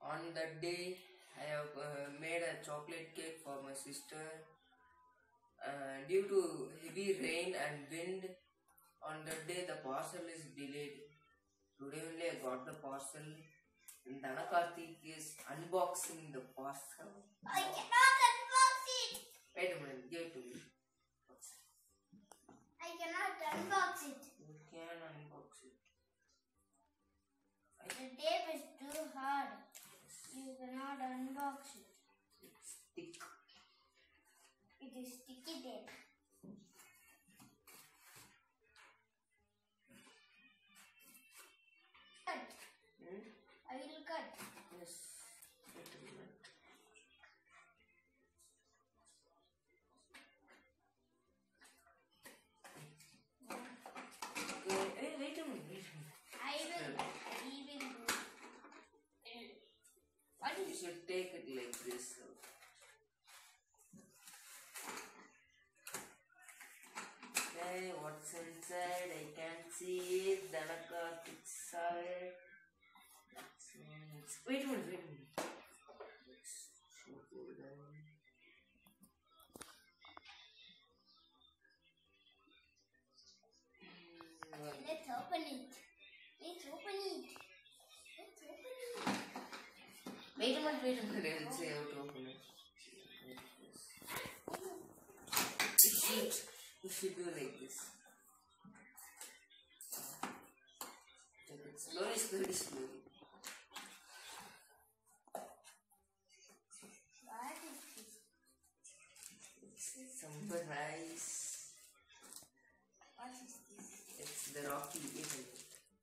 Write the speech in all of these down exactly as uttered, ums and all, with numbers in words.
On that day, I have uh, made a chocolate cake for my sister. Uh, due to heavy rain and wind, on that day the parcel is delayed. Today only I got the parcel. And Dhanakarthik is unboxing the parcel. I cannot unbox it. Wait a minute, give it to me. I cannot unbox it. You can unbox it. The tape is too hard. You cannot unbox it. It's thick. It is sticky tape. Cut. Hmm? I will cut. Yes. Wait a minute. Okay. Hey, wait a minute. Wait a minute. I will. He will do. What You is should take it like this. Okay, what's inside? I can't see it. Dhanakarthik side. Wait a minute, wait a minute. Let's show you down. Let's open it. Let's open it. Let's open it. Wait a minute, wait a minute. I'll say how to open it. You should, you should do like this. Take it slowly, slowly, slowly. What is this? It's some rice. What is this? It's the Rocky, isn't it?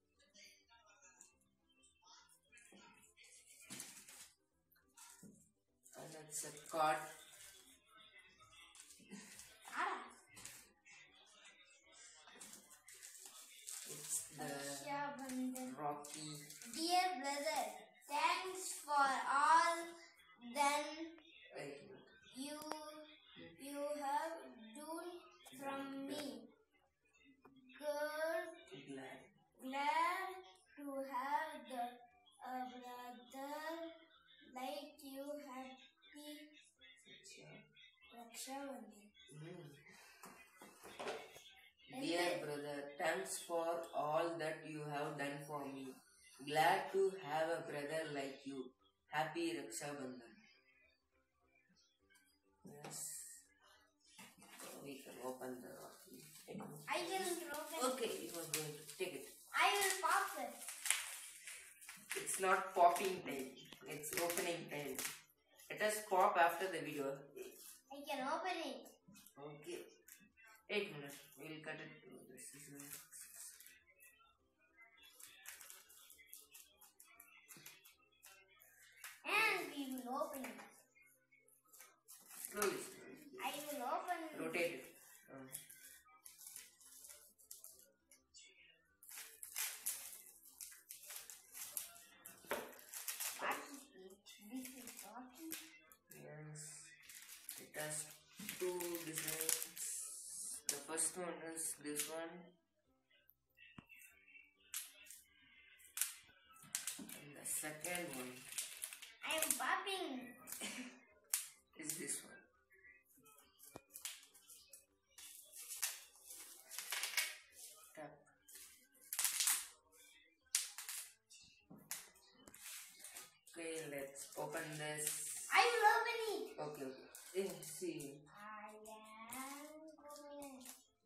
And it's a card. Ara. It's the Rakshabandhan. Rocky. Dear brother, thanks for all that Wait a minute. you you have done from me. Good, Glad. glad to have the a brother like you. Happy Rakshabandhan. Mm. Dear brother, thanks for all that you have done for me. Glad to have a brother like you. Happy Rakshabandhan. Yes. We can open the Rocky. I will open. Okay, you are going to take it. I will pop it. It's not popping time. It's opening time. Let us pop after the video. I can open it. Okay. Eight minutes. We'll cut it to the scissors. And we will open it. Slowly, slowly. I will open. Rotate it. Um, What is it? This is Rocky. yes. It has two designs. The first one is this one. And the second one I am popping. is this one. Tap. Okay, let's open this. I will open it. Okay, okay. Eh, see. I am going.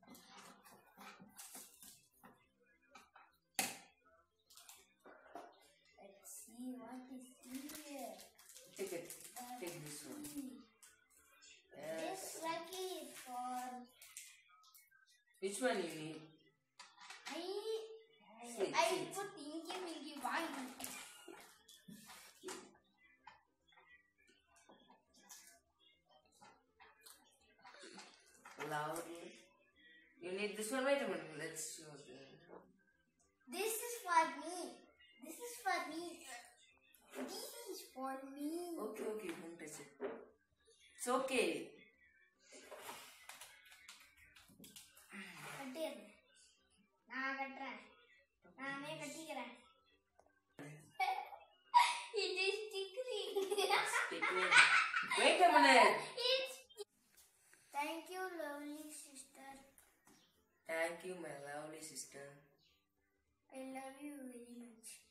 Let's see what is here. Take it. Take this one. This Yes. lucky is for Which one you need? I. See, I see. will put Inky Milky one. Loudly. You need this one. Wait a minute. Let's show the. This is for me. This is for me. This is for me. Okay, okay. Don't touch it. It's okay. கட்டிடுறேன். நான் கட்டுறேன். நானே கட்டிக்கிறேன். It is stick Picnic. Wait a minute. Thank you, lovely sister. Thank you, my lovely sister. I love you very much.